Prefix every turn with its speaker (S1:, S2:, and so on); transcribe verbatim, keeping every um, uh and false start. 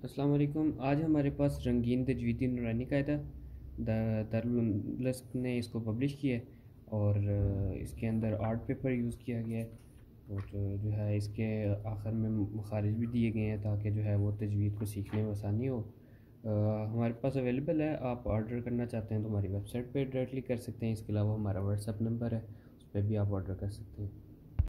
S1: अस्सलाम वालेकुम। आज हमारे पास रंगीन तजवीदी नूरानी कायदा द दारुल उलूम ने इसको पब्लिश किया है और अ, इसके अंदर आर्ट पेपर यूज़ किया गया है। और जो जो है इसके आखिर में मखारिज भी दिए गए हैं ताकि जो है वो तजवीद को सीखने में आसानी हो। अ, हमारे पास अवेलेबल है। आप ऑर्डर करना चाहते हैं तो हमारी वेबसाइट पे डायरेक्टली कर सकते हैं। इसके अलावा हमारा व्हाट्सएप नंबर है, उस पर भी आप ऑर्डर कर सकते हैं।